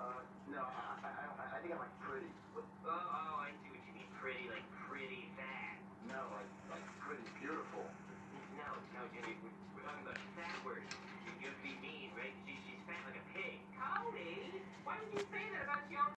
No, I think I like pretty. Oh, I see what you mean. Pretty, like pretty fat. No, like pretty beautiful. No, Jimmy, we're talking about fat words. You have to be mean, right? She's fat like a pig. Cody, why would you say